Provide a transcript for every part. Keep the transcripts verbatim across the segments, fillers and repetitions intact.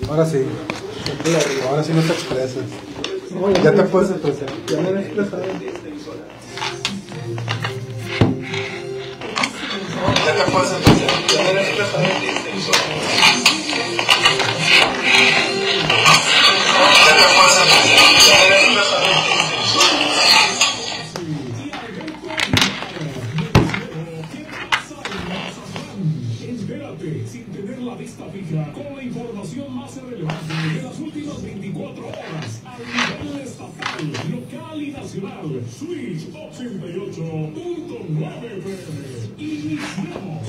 Ahora sí. Ahora sí no te expresas. No, ya, ya te puedes expresar. Ya me he expresado. Ya te puedes expresar. Ya me he expresado. Ya te puedes expresar. Entérate sin tener la vista fija con la información más relevante de las últimas veinticuatro horas a nivel estatal, local y nacional. Switch ochenta y ocho punto nueve F M. Iniciamos.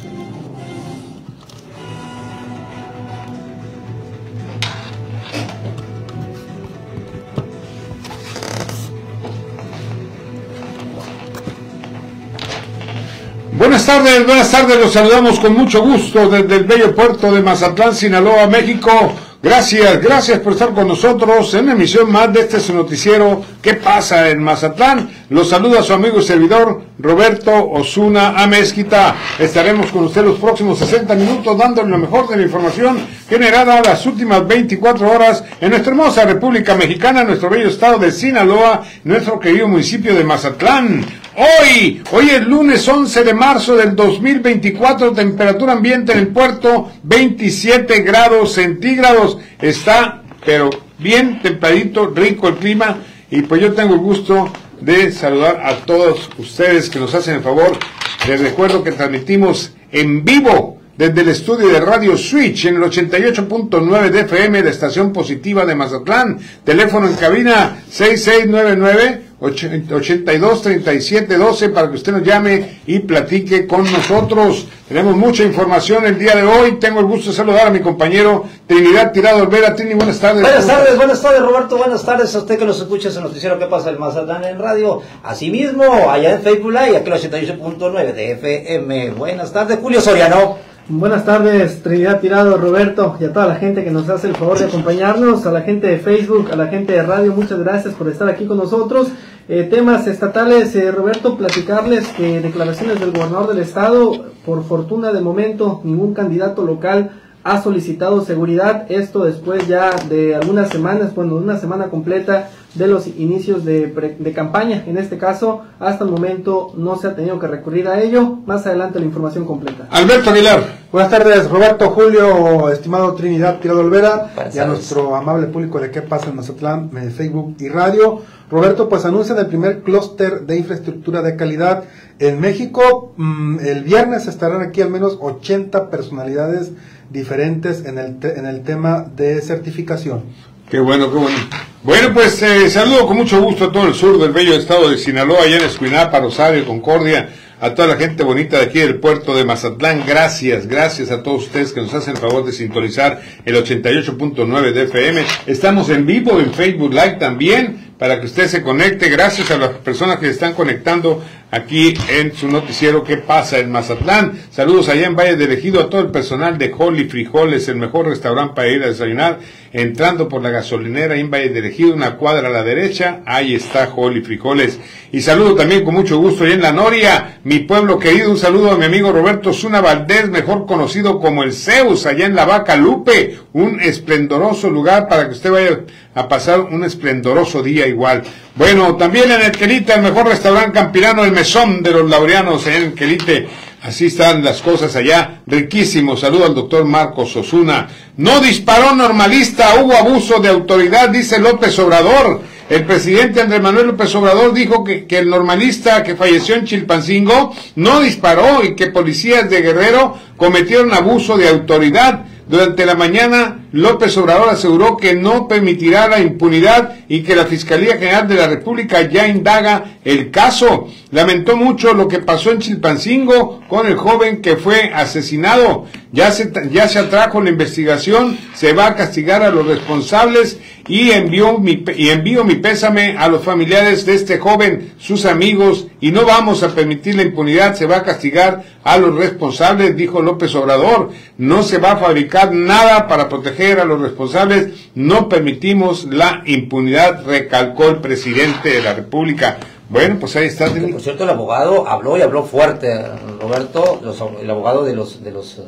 Buenas tardes, buenas tardes, los saludamos con mucho gusto desde el bello puerto de Mazatlán, Sinaloa, México. Gracias, gracias por estar con nosotros en una emisión más de este su noticiero ¿Qué pasa en Mazatlán? Los saluda su amigo y servidor Roberto Osuna Amezquita. Estaremos con usted los próximos sesenta minutos dándole lo mejor de la información generada las últimas veinticuatro horas en nuestra hermosa República Mexicana, nuestro bello estado de Sinaloa, nuestro querido municipio de Mazatlán. Hoy, hoy es lunes once de marzo del dos mil veinticuatro, temperatura ambiente en el puerto veintisiete grados centígrados. Está, pero bien templadito, rico el clima, y pues yo tengo el gusto de saludar a todos ustedes que nos hacen el favor. Les recuerdo que transmitimos en vivo desde el estudio de Radio Switch en el ochenta y ocho punto nueve de F M, la estación positiva de Mazatlán. Teléfono en cabina seis seis nueve nueve, ochenta y dos, treinta y siete doce para que usted nos llame y platique con nosotros. Tenemos mucha información el día de hoy. Tengo el gusto de saludar a mi compañero Trinidad Tirado Olvera. Trini, buenas tardes. Buenas tardes, buenas tardes Roberto, buenas tardes a usted que nos escucha en el noticiero ¿Qué pasa en Mazatlán en radio? Asimismo, allá en Facebook Live, aquí en el ochenta y ocho punto nueve de F M. Buenas tardes, Julio Soriano. Buenas tardes, Trinidad Tirado, Roberto, y a toda la gente que nos hace el favor de acompañarnos, a la gente de Facebook, a la gente de radio, muchas gracias por estar aquí con nosotros. Eh, temas estatales, eh, Roberto, platicarles que declaraciones del gobernador del estado, por fortuna de momento, ningún candidato local ha solicitado seguridad, esto después ya de algunas semanas, bueno, una semana completa de los inicios de, pre, de campaña. En este caso, hasta el momento no se ha tenido que recurrir a ello. Más adelante la información completa. Alberto Aguilar. Buenas tardes, Roberto, Julio, estimado Trinidad Tirado Olvera, y a nuestro amable público de ¿Qué pasa en Mazatlán? En Facebook y radio. Roberto, pues anuncian el primer clúster de infraestructura de calidad en México. Mm, el viernes estarán aquí al menos ochenta personalidades diferentes en el, te, en el tema de certificación. Qué bueno, qué bueno. Bueno, pues eh, saludo con mucho gusto a todo el sur del bello estado de Sinaloa, allá en Escuinapa, Rosario, Concordia, a toda la gente bonita de aquí del puerto de Mazatlán. Gracias, gracias a todos ustedes que nos hacen el favor de sintonizar el ochenta y ocho punto nueve de F M. Estamos en vivo en Facebook Live también, para que usted se conecte. Gracias a las personas que se están conectando aquí en su noticiero ¿Qué pasa en Mazatlán? Saludos allá en Valle del Ejido a todo el personal de Holly Frijoles, el mejor restaurante para ir a desayunar, entrando por la gasolinera en Valle del Ejido, una cuadra a la derecha, ahí está Holly Frijoles. Y saludo también con mucho gusto allá en La Noria, mi pueblo querido, un saludo a mi amigo Roberto Zuna Valdés, mejor conocido como el Zeus, allá en la Vaca Lupe, un esplendoroso lugar para que usted vaya a pasar un esplendoroso día igual. Bueno, también en el Quelite, el mejor restaurante campirano, el Mesón de los Laureanos en el Quelite. Así están las cosas allá, riquísimo. Saludo al doctor Marcos Osuna. No disparó normalista, hubo abuso de autoridad, dice López Obrador. El presidente Andrés Manuel López Obrador dijo que, que el normalista que falleció en Chilpancingo no disparó y que policías de Guerrero cometieron abuso de autoridad. Durante la mañana, López Obrador aseguró que no permitirá la impunidad y que la Fiscalía General de la República ya indaga el caso. Lamentó mucho lo que pasó en Chilpancingo con el joven que fue asesinado. Ya se, ya se atrajo la investigación, se va a castigar a los responsables y envió mi, y envío mi pésame a los familiares de este joven, sus amigos, y no vamos a permitir la impunidad, se va a castigar a los responsables, dijo López Obrador. No se va a fabricar nada para proteger a los responsables, no permitimos la impunidad, recalcó el presidente de la República. Bueno, pues ahí está. Por cierto, el abogado habló y habló fuerte, Roberto, los, el abogado de los de los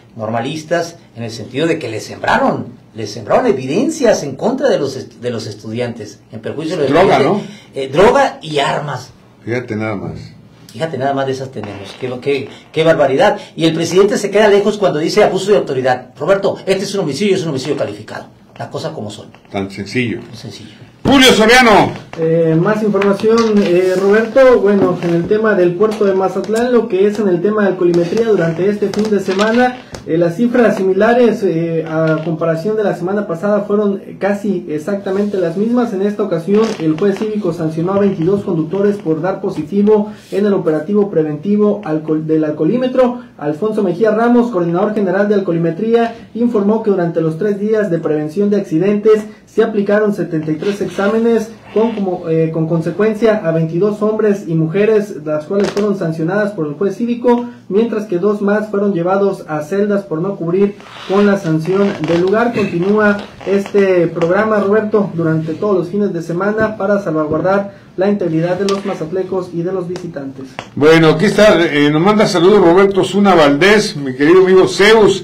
normalistas, en el sentido de que les sembraron, les sembraron evidencias en contra de los de los estudiantes, en perjuicio de los droga, estudiantes. ¿no? Eh, droga y armas. Fíjate nada más. Fíjate, nada más de esas tenemos. Qué, qué, qué barbaridad. Y el presidente se queda lejos cuando dice abuso de autoridad. Roberto, este es un homicidio, es un homicidio calificado. Las cosas como son. Tan sencillo. Muy sencillo. Julio Soriano. Eh, más información, eh, Roberto. Bueno, en el tema del puerto de Mazatlán, lo que es en el tema de alcoholimetría durante este fin de semana, eh, las cifras similares eh, a comparación de la semana pasada fueron casi exactamente las mismas. En esta ocasión, el juez cívico sancionó a veintidós conductores por dar positivo en el operativo preventivo alcohol, del alcoholímetro. Alfonso Mejía Ramos, coordinador general de alcoholimetría, informó que durante los tres días de prevención de accidentes se aplicaron setenta y tres exámenes con, como, eh, con consecuencia a veintidós hombres y mujeres, las cuales fueron sancionadas por el juez cívico, mientras que dos más fueron llevados a celdas por no cubrir con la sanción del lugar. Continúa este programa, Roberto, durante todos los fines de semana para salvaguardar la integridad de los mazatlecos y de los visitantes. Bueno, aquí está, eh, nos manda saludos Roberto Zuna Valdés, mi querido amigo Zeus.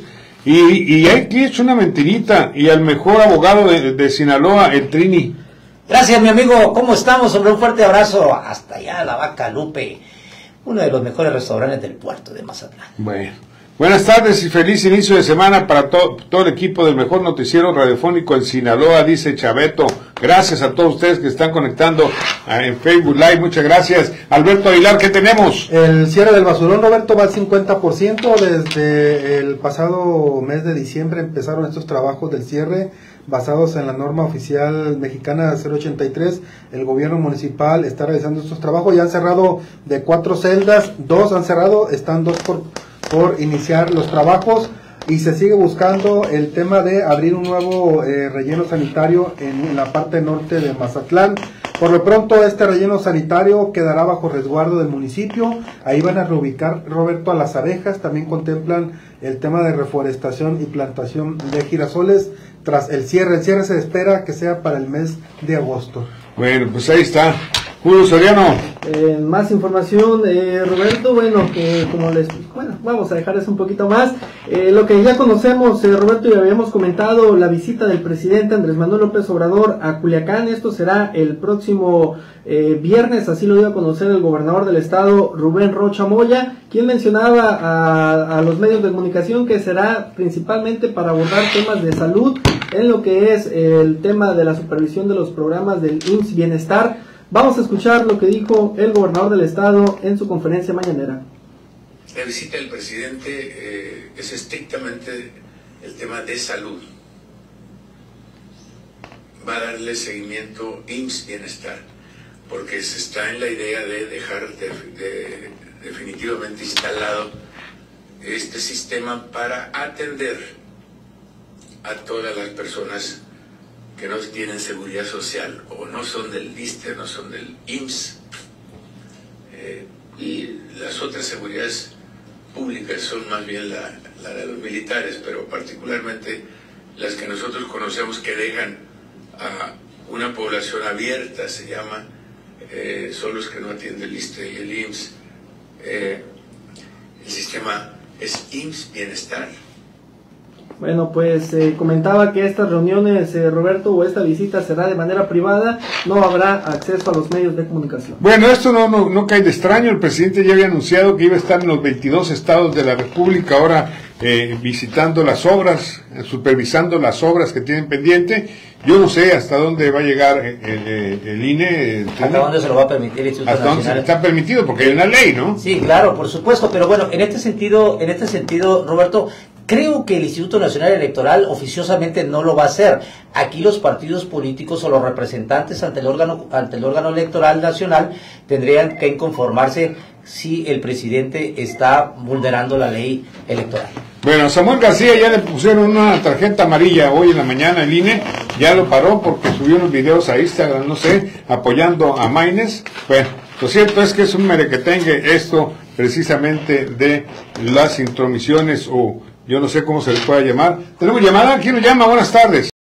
Y, y hay que hecho una mentirita, y al mejor abogado de, de Sinaloa, el Trini. Gracias, mi amigo. ¿Cómo estamos? Hombre, un fuerte abrazo hasta allá, la Vaca Lupe, uno de los mejores restaurantes del puerto de Mazatlán. Bueno, buenas tardes y feliz inicio de semana para to todo el equipo del mejor noticiero radiofónico en Sinaloa, dice Chaveto. Gracias a todos ustedes que están conectando en Facebook Live, muchas gracias. Alberto Aguilar, ¿qué tenemos? El cierre del basurón, Roberto, va al cincuenta por ciento. Desde el pasado mes de diciembre empezaron estos trabajos del cierre basados en la norma oficial mexicana cero ochenta y tres. El gobierno municipal está realizando estos trabajos. Ya han cerrado de cuatro celdas, dos han cerrado, están dos por, por iniciar los trabajos. Y se sigue buscando el tema de abrir un nuevo eh, relleno sanitario en, en la parte norte de Mazatlán. Por lo pronto este relleno sanitario quedará bajo resguardo del municipio. Ahí van a reubicar, Roberto, a las abejas. También contemplan el tema de reforestación y plantación de girasoles tras el cierre. El cierre se espera que sea para el mes de agosto. Bueno, pues ahí está. Julio Soriano. Eh, más información, eh, Roberto, bueno, que como les, bueno, vamos a dejar eso un poquito más. Eh, lo que ya conocemos, eh, Roberto, y habíamos comentado, la visita del presidente Andrés Manuel López Obrador a Culiacán. Esto será el próximo eh, viernes, así lo dio a conocer el gobernador del estado, Rubén Rocha Moya, quien mencionaba a, a los medios de comunicación que será principalmente para abordar temas de salud, en lo que es el tema de la supervisión de los programas del I M S S Bienestar. Vamos a escuchar lo que dijo el gobernador del estado en su conferencia mañanera. La visita del presidente eh, es estrictamente el tema de salud. Va a darle seguimiento I M S S Bienestar, porque se está en la idea de dejar de, de, definitivamente instalado este sistema para atender a todas las personas que no tienen seguridad social o no son del ISSSTE, no son del I M S S, eh, y las otras seguridades públicas son más bien la, la de los militares, pero particularmente las que nosotros conocemos que dejan a una población abierta, se llama, eh, son los que no atienden el ISSSTE y el I M S S. Eh, el sistema es I M S S Bienestar. Bueno, pues eh, comentaba que estas reuniones, eh, Roberto, o esta visita será de manera privada, no habrá acceso a los medios de comunicación. Bueno, esto no, no, no cae de extraño, el presidente ya había anunciado que iba a estar en los veintidós estados de la República, ahora eh, visitando las obras, eh, supervisando las obras que tienen pendiente. Yo no sé hasta dónde va a llegar el, el, el I N E. El ¿Hasta dónde se lo va a permitir el Instituto Hasta Nacional? dónde está permitido, porque hay una ley, ¿no? Sí, claro, por supuesto, pero bueno, en este sentido, en este sentido, Roberto, creo que el Instituto Nacional Electoral oficiosamente no lo va a hacer. Aquí los partidos políticos o los representantes ante el órgano, ante el órgano electoral nacional tendrían que inconformarse si el presidente está vulnerando la ley electoral. Bueno, Samuel García ya le pusieron una tarjeta amarilla hoy en la mañana, el I N E ya lo paró porque subió unos videos a Instagram, no sé, apoyando a Maines. Bueno, lo cierto es que es un merequetengue esto precisamente de las intromisiones o yo no sé cómo se les pueda llamar. Tenemos llamada, ¿quién nos llama? Buenas tardes.